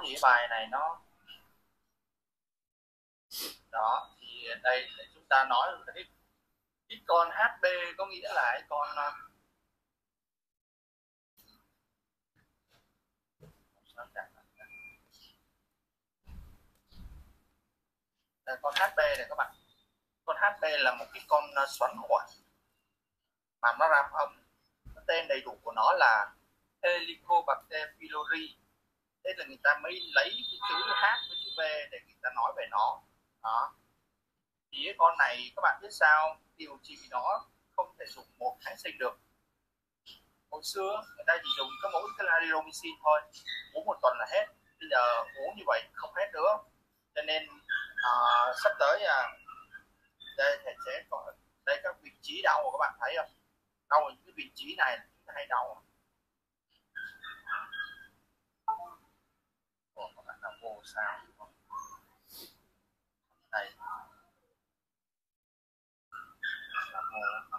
thì cái bài này nó đó, thì đây để chúng ta nói cái con HB có nghĩa là cái con con HB này các bạn. Con HB là một cái con xoắn khuẩn mà nó ram âm. Tên đầy đủ của nó là Helicobacter pylori. Thế là người ta mới lấy cái chữ H với chữ B để người ta nói về nó. Đó. Thì cái con này các bạn biết sao điều trị nó không thể dùng một kháng sinh được. Hồi xưa người ta chỉ dùng có mỗi clarithromycin thôi, uống một tuần là hết. Bây giờ uống như vậy không hết nữa, cho nên sắp tới đây thầy sẽ có đây các vị trí đau của các bạn thấy không? Đau ở những cái vị trí này chúng ta hay đau. Các bạn nào vô sao đây là vô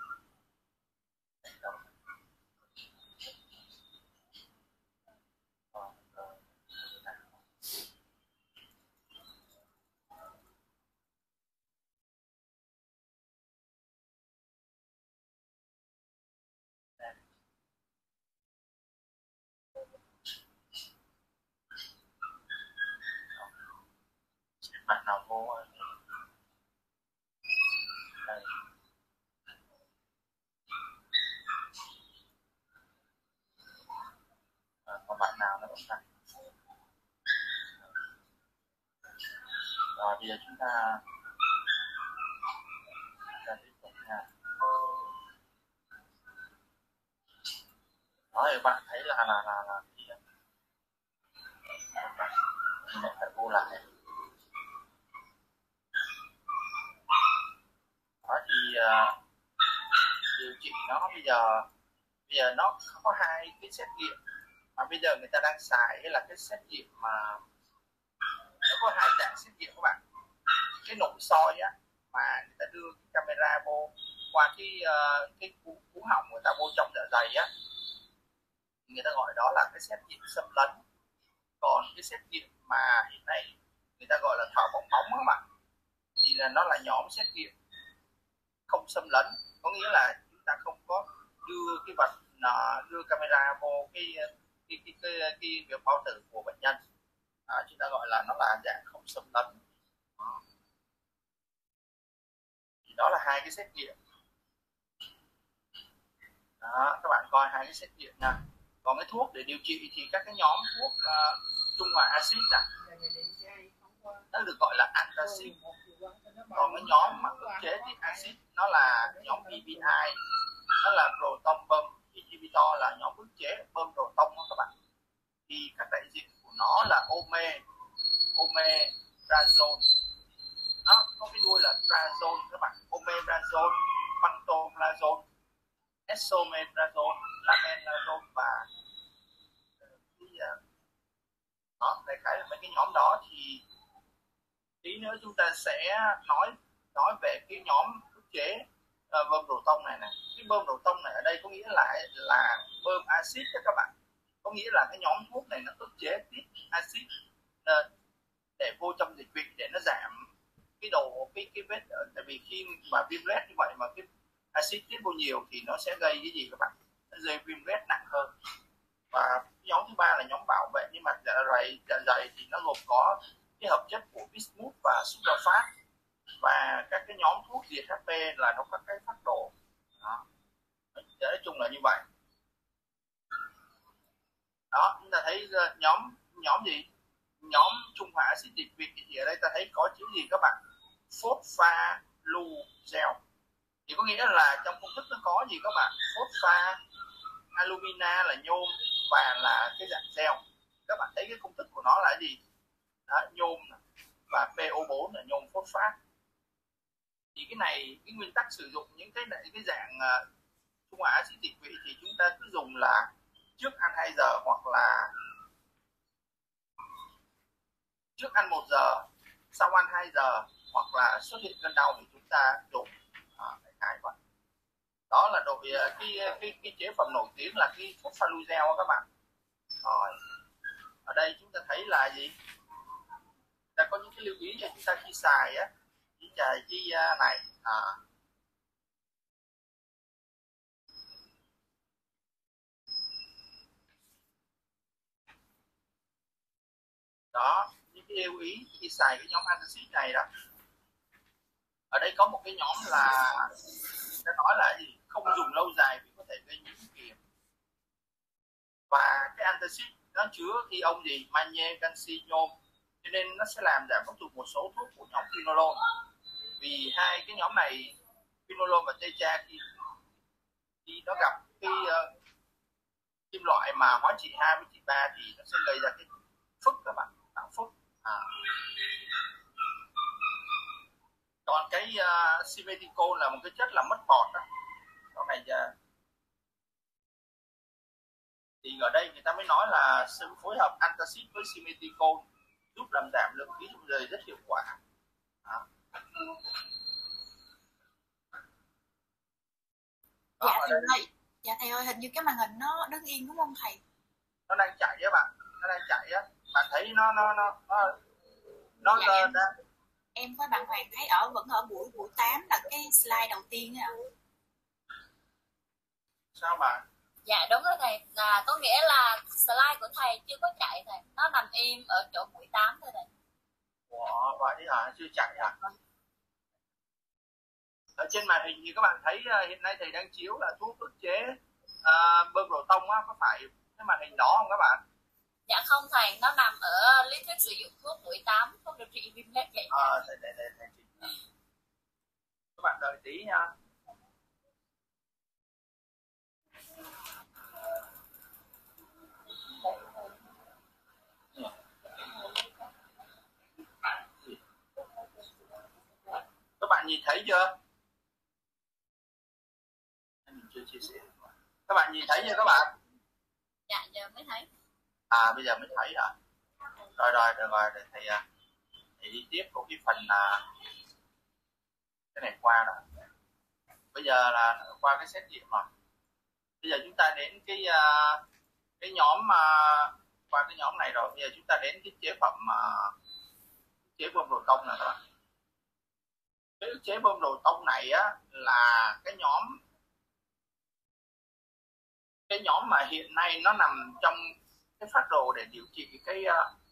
bạn nào vô đây. Còn bạn nào nữa không ta? Rồi bây giờ chúng ta tiếp tục nha. Đó thì bạn thấy là gì đó. Mình phải vô lại. Đó thì điều trị nó bây giờ nó có hai cái xét nghiệm mà bây giờ người ta đang xài là cái xét nghiệm mà nó có hai dạng xét nghiệm các bạn. Cái nội soi á, mà người ta đưa cái camera vô qua cái cú họng người ta vô trong dạ dày á, người ta gọi đó là cái xét nghiệm xâm lấn. Còn cái xét nghiệm mà hiện nay người ta gọi là thở bong bóng các bạn, thì là nó là nhóm xét nghiệm không xâm lấn, có nghĩa là chúng ta không có đưa cái vật đưa camera vô cái việc bao tử của bệnh nhân. Chúng ta gọi là nó là dạng không xâm lấn. Thì đó là hai cái xét nghiệm. Đó, các bạn coi hai cái xét nghiệm nha. Còn cái thuốc để điều trị thì các cái nhóm thuốc trung hòa axit này nó được gọi là antacid. Còn cái nhóm mà ức chế tiết axit nó là nhóm PPI, nó là proton pump inhibitor, là nhóm ức chế bơm proton đó các bạn. Thì các đại diện của nó là omeprazole, nó có cái đuôi là trazole các bạn. Omeprazole, pantoprazole, esomeprazole, labenazole và đó, đại khái là mấy cái nhóm đó. Thì tí nữa chúng ta sẽ nói về cái nhóm ức chế bơm proton này. Cái bơm proton này ở đây có nghĩa là bơm axit đó các bạn, có nghĩa là cái nhóm thuốc này nó ức chế tiết axit để vô trong dịch vị để nó giảm cái cái vết. Tại vì khi mà viêm loét như vậy mà cái axit tiết vô nhiều thì nó sẽ gây cái gì các bạn? Nó gây viêm loét nặng hơn. Và nhóm thứ ba là nhóm bảo vệ niêm mạc dạ dày thì nó gồm có cái hợp chất của bismuth và sulfat, và các cái nhóm thuốc diệt HP là nó có cái phác đồ. Đó, nói chung là như vậy. Đó, chúng ta thấy nhóm gì? Nhóm trung hòa axit dịch vị thì ở đây ta thấy có chữ gì các bạn? Phosphalugel. Thì có nghĩa là trong công thức nó có gì các bạn? Phosphate, alumina là nhôm và là cái dạng gel. Các bạn thấy cái công thức của nó là gì? Đó, nhôm và PO4 là nhôm phosphate. Thì cái này, cái nguyên tắc sử dụng những cái dạng trung hòa axit dịch vị thì chúng ta cứ dùng là trước ăn 2 giờ hoặc là trước ăn 1 giờ, sau ăn 2 giờ, hoặc là xuất hiện cơn đau thì chúng ta dùng đại vậy. Đó là đội cái chế phẩm nổi tiếng là cái Phosphalugel các bạn. Rồi ở đây chúng ta thấy là gì, ta có những cái lưu ý cho chúng ta khi xài á, cái này đó, những cái lưu ý khi xài cái nhóm antacid này đó. Ở đây có một cái nhóm là ta nói là gì, không dùng lâu dài vì có thể gây nhiễm kiềm, và cái antacid nó chứa ion gì, magie, canxi, nhôm, cho nên nó sẽ làm giảm tác dụng một số thuốc của nhóm quinolone. Vì hai cái nhóm này, quinolone và tetra, khi nó gặp cái kim loại mà hóa trị 2 với trị 3 thì nó sẽ gây ra cái phức các bạn, tạo phức. Còn cái simeticol là một cái chất làm mất bọt đó. Sau này thì ở đây người ta mới nói là sự phối hợp antacid với simeticol giúp làm giảm lượng khí trong người rất hiệu quả. Dạ thầy ơi, hình như cái màn hình nó đứng yên đúng không thầy? Nó đang chạy á bạn, nó đang chạy á, bạn thấy nó dạ, em với bạn Hoàng thấy vẫn ở buổi 8 là cái slide đầu tiên á. Sao bạn? Dạ đúng rồi thầy, là có nghĩa là slide của thầy chưa có chạy thầy, nó nằm im ở chỗ buổi 8 thôi thầy. Ủa, vậy hả? Chưa chạy hả? Ở trên màn hình thì các bạn thấy hiện nay thầy đang chiếu là thuốc ức chế bơm proton á, có phải cái màn hình đó không các bạn? Dạ không thầy, nó nằm ở lý thuyết sử dụng thuốc buổi 8, thuốc điều trị viêm loét vậy. Thầy các bạn đợi tí nha. Các bạn nhìn thấy chưa? Mình chưa chia sẻ. Các bạn nhìn thấy chưa các bạn? Dạ giờ mới thấy. Bây giờ mới thấy hả? Được rồi, để thầy đi tiếp của cái phần cái này qua rồi. Bây giờ là qua cái xét nghiệm rồi. Bây giờ chúng ta đến cái nhóm qua cái nhóm này rồi. Bây giờ chúng ta đến cái chế phẩm chế bơm proton này các bạn. Cái chế bơm proton này á là cái nhóm mà hiện nay nó nằm trong cái phác đồ để điều trị cái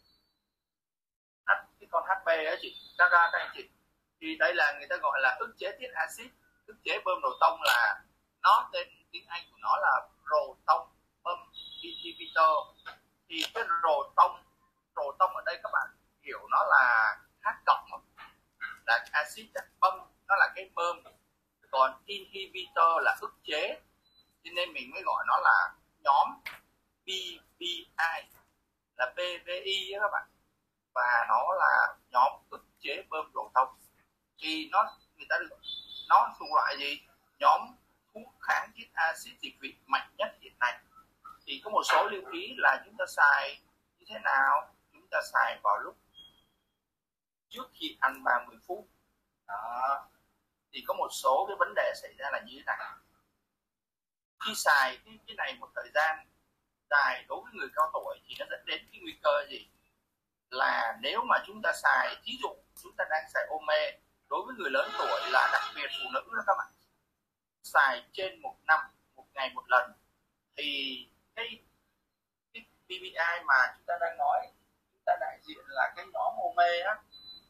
con HP á chị, các anh chị. Thì đây là người ta gọi là ức chế tiết axit, ức chế bơm proton, là nó tên tiếng Anh của nó là proton pump inhibitor. Thì cái proton ở đây các bạn hiểu nó là H cộng, là axit, pump nó là cái bơm, còn inhibitor là ức chế, cho nên mình mới gọi nó là nhóm PPI, là PVI các bạn, và nó là nhóm ức chế bơm proton. Thì nó thuộc loại gì? Nhóm thuốc kháng tiết axit dịch vị mạnh nhất hiện nay. Thì có một số lưu ý là chúng ta xài như thế nào? Chúng ta xài vào lúc trước khi ăn 30 phút. Đó. Thì có một số cái vấn đề xảy ra là như thế này. Khi xài cái này một thời gian dài đối với người cao tuổi thì nó dẫn đến cái nguy cơ gì? Là nếu mà chúng ta xài, ví dụ chúng ta đang xài Ome, đối với người lớn tuổi là đặc biệt phụ nữ đó các bạn, xài trên một năm, một ngày một lần, thì cái PPI mà chúng ta đang nói, chúng ta đại diện là cái nhóm Ome á,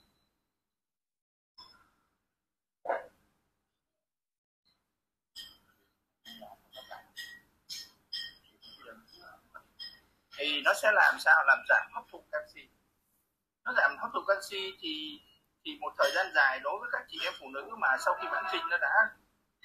thì nó sẽ làm sao? Làm giảm hấp thụ canxi. Nó giảm hấp thụ canxi thì một thời gian dài đối với các chị em phụ nữ mà sau khi mãn kinh nó đã